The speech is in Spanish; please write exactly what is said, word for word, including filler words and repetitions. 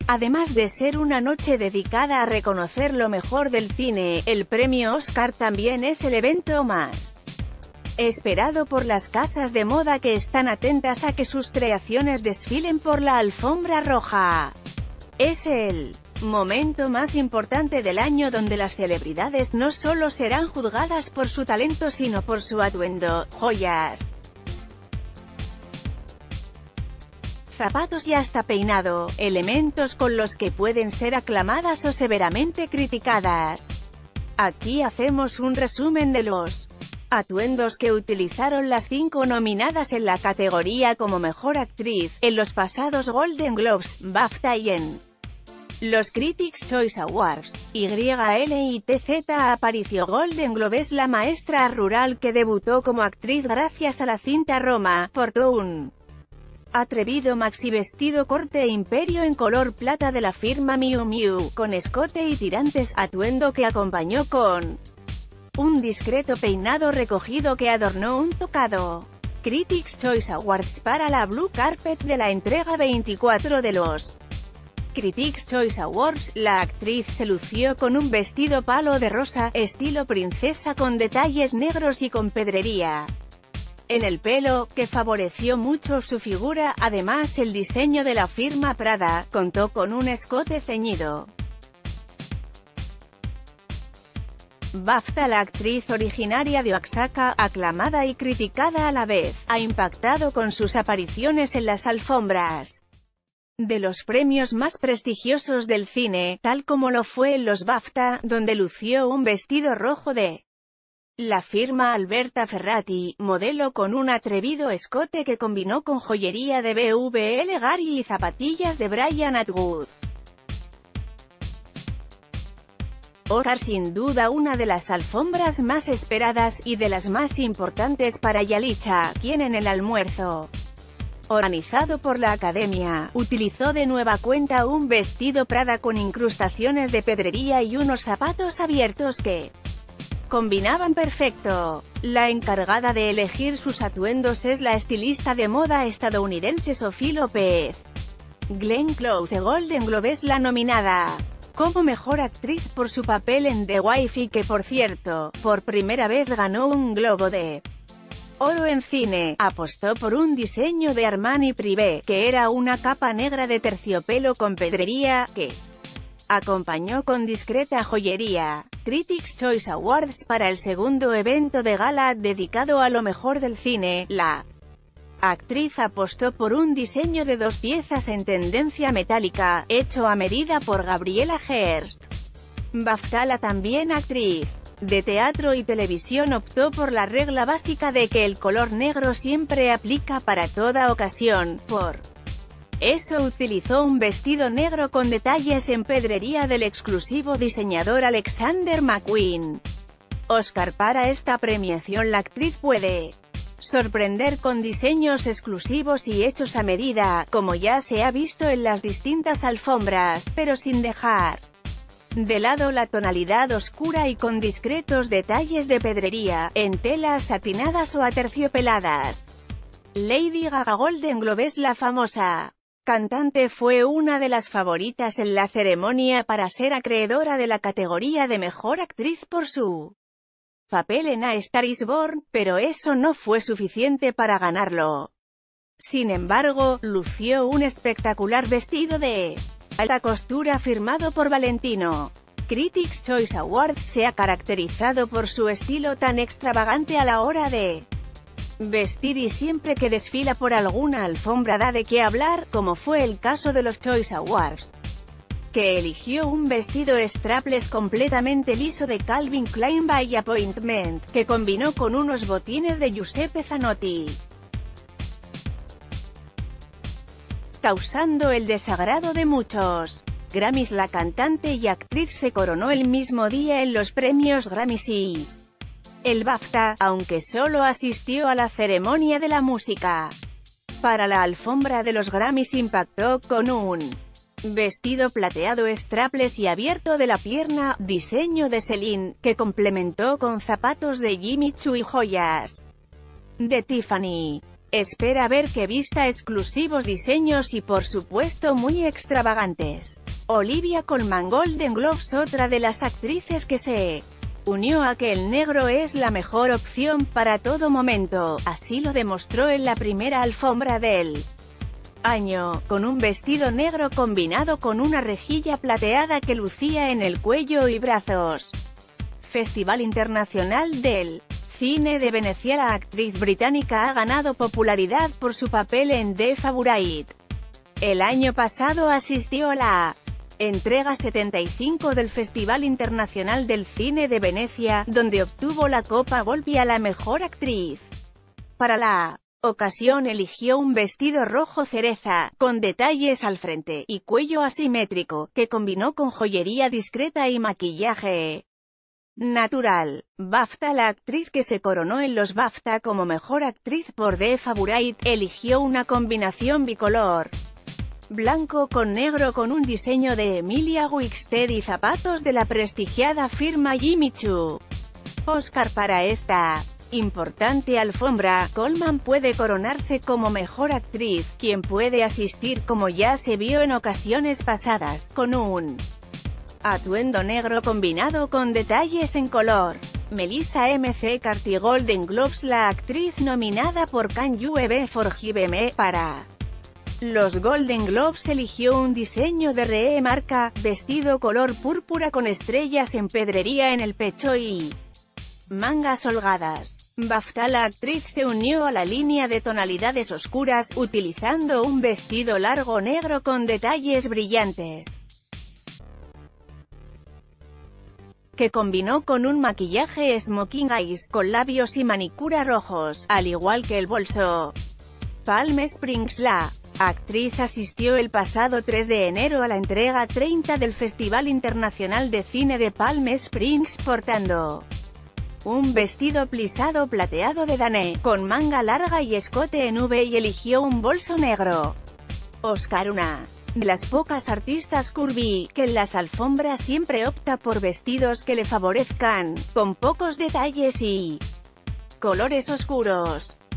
Además de ser una noche dedicada a reconocer lo mejor del cine, el premio Oscar también es el evento más esperado por las casas de moda, que están atentas a que sus creaciones desfilen por la alfombra roja. Es el momento más importante del año, donde las celebridades no solo serán juzgadas por su talento sino por su atuendo, joyas, zapatos y hasta peinado, elementos con los que pueden ser aclamadas o severamente criticadas. Aquí hacemos un resumen de los atuendos que utilizaron las cinco nominadas en la categoría como Mejor Actriz, en los pasados Golden Globes, BAFTA y en los Critics' Choice Awards. Y L I T Z Aparicio Golden Globe es la maestra rural que debutó como actriz gracias a la cinta Roma. Portó un atrevido maxi vestido corte imperio en color plata de la firma Miu Miu, con escote y tirantes, atuendo que acompañó con un discreto peinado recogido que adornó un tocado. Critics' Choice Awards. Para la Blue Carpet de la entrega veinticuatro de los Critics' Choice Awards, la actriz se lució con un vestido palo de rosa, estilo princesa, con detalles negros y con pedrería en el pelo, que favoreció mucho su figura. Además, el diseño de la firma Prada contó con un escote ceñido. BAFTA. La actriz originaria de Oaxaca, aclamada y criticada a la vez, ha impactado con sus apariciones en las alfombras de los premios más prestigiosos del cine, tal como lo fue en los BAFTA, donde lució un vestido rojo de la firma Alberta Ferrati, modelo con un atrevido escote que combinó con joyería de B V L Gary y zapatillas de Brian Atwood. Oscar. Sin duda una de las alfombras más esperadas, y de las más importantes para Yalitza, quien en el almuerzo organizado por la Academia, utilizó de nueva cuenta un vestido Prada con incrustaciones de pedrería y unos zapatos abiertos que combinaban perfecto. La encargada de elegir sus atuendos es la estilista de moda estadounidense Sophie López. Glenn Close de Golden Globe es la nominada como Mejor Actriz por su papel en The Wife, que por cierto, por primera vez ganó un Globo de Oro en cine. Apostó por un diseño de Armani Privé, que era una capa negra de terciopelo con pedrería, que acompañó con discreta joyería. Critics' Choice Awards. Para el segundo evento de gala dedicado a lo mejor del cine, la actriz apostó por un diseño de dos piezas en tendencia metálica, hecho a medida por Gabriela Hearst. BAFTA. La también actriz de teatro y televisión optó por la regla básica de que el color negro siempre aplica para toda ocasión. Por eso utilizó un vestido negro con detalles en pedrería del exclusivo diseñador Alexander McQueen. Oscar. Para esta premiación la actriz puede sorprender con diseños exclusivos y hechos a medida, como ya se ha visto en las distintas alfombras, pero sin dejar de lado la tonalidad oscura y con discretos detalles de pedrería, en telas satinadas o aterciopeladas. Lady Gaga. Golden Globe es la famosa cantante fue una de las favoritas en la ceremonia para ser acreedora de la categoría de Mejor Actriz por su papel en A Star is Born, pero eso no fue suficiente para ganarlo. Sin embargo, lució un espectacular vestido de alta costura firmado por Valentino. Critics' Choice Awards. Se ha caracterizado por su estilo tan extravagante a la hora de vestir, y siempre que desfila por alguna alfombra da de qué hablar, como fue el caso de los Choice Awards, que eligió un vestido strapless completamente liso de Calvin Klein by Appointment, que combinó con unos botines de Giuseppe Zanotti, causando el desagrado de muchos. Grammys. La cantante y actriz se coronó el mismo día en los premios Grammys y el BAFTA, aunque solo asistió a la ceremonia de la música. Para la alfombra de los Grammys impactó con un vestido plateado strapless y abierto de la pierna, diseño de Celine, que complementó con zapatos de Jimmy Choo y joyas de Tiffany. Espera ver que vista exclusivos diseños y por supuesto muy extravagantes. Olivia Colman Golden Globes. Otra de las actrices que se unió a que el negro es la mejor opción para todo momento, así lo demostró en la primera alfombra del año, con un vestido negro combinado con una rejilla plateada que lucía en el cuello y brazos. Festival Internacional del Cine de Venecia. La actriz británica ha ganado popularidad por su papel en The Favourite. El año pasado asistió a la entrega setenta y cinco del Festival Internacional del Cine de Venecia, donde obtuvo la Copa Volpi a la mejor actriz. Para la ocasión eligió un vestido rojo cereza, con detalles al frente y cuello asimétrico, que combinó con joyería discreta y maquillaje natural. BAFTA. La actriz que se coronó en los BAFTA como mejor actriz por The Favourite, eligió una combinación bicolor blanco con negro con un diseño de Emilia Wickstead y zapatos de la prestigiada firma Jimmy Choo. Oscar. Para esta importante alfombra, Colman puede coronarse como mejor actriz, quien puede asistir como ya se vio en ocasiones pasadas, con un atuendo negro combinado con detalles en color. Melissa McCarthy. Golden Globes. La actriz nominada por Can You Be Forgive Me para los Golden Globes eligió un diseño de Ree marca, vestido color púrpura con estrellas en pedrería en el pecho y mangas holgadas. BAFTA. La actriz se unió a la línea de tonalidades oscuras, utilizando un vestido largo negro con detalles brillantes, que combinó con un maquillaje smoking eyes, con labios y manicura rojos, al igual que el bolso. Palm Springs. La actriz asistió el pasado tres de enero a la entrega treinta del Festival Internacional de Cine de Palm Springs portando un vestido plisado plateado de Dane, con manga larga y escote en V, y eligió un bolso negro. Oscar. Una de las pocas artistas curvy, que en las alfombras siempre opta por vestidos que le favorezcan, con pocos detalles y colores oscuros.